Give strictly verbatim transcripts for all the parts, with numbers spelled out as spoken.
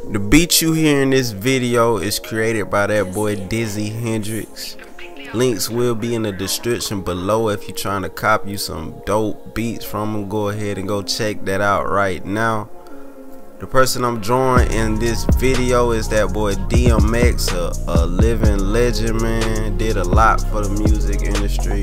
The beat you hear in this video is created by that boy Dizzy Hendrix. Links will be in the description below if you're trying to copy you some dope beats from him. Go ahead and go check that out right now. The person I'm drawing in this video is that boy D M X, a, a living legend, man. Did a lot for the music industry,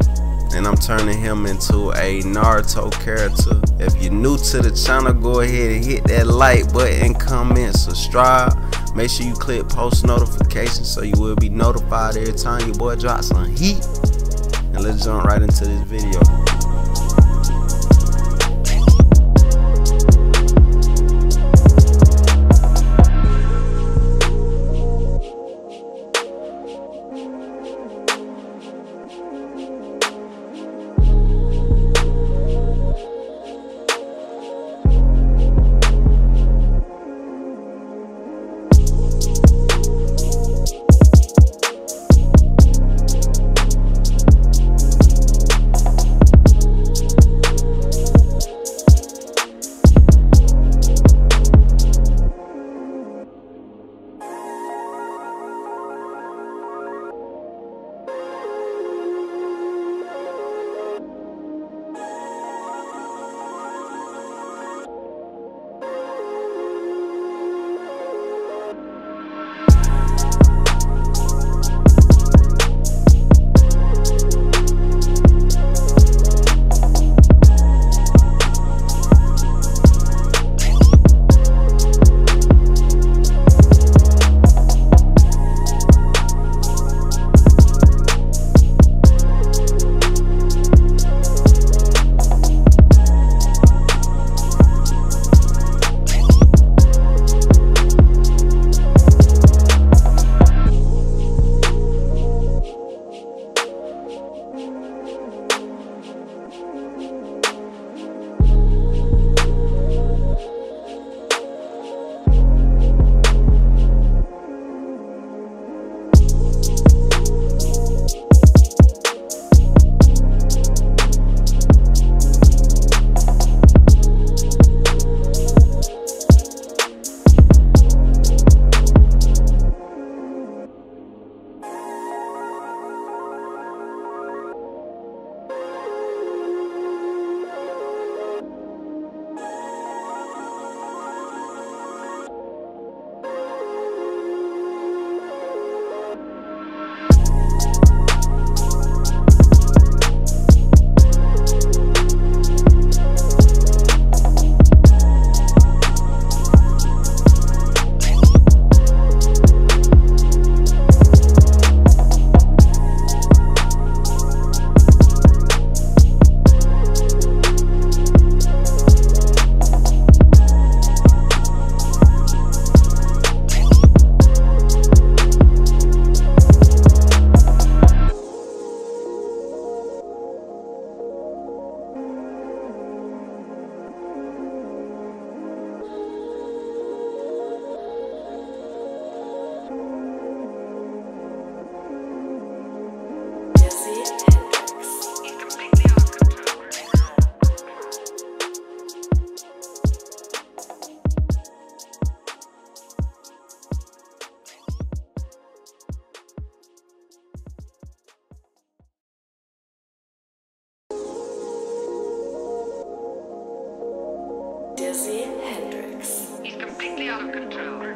and I'm turning him into a Naruto character. If you're new to the channel, go ahead and hit that like button, comment, subscribe. Make sure you click post notifications so you will be notified every time your boy drops some heat. And let's jump right into this video. Dizzy Hendrix. He's completely out of control.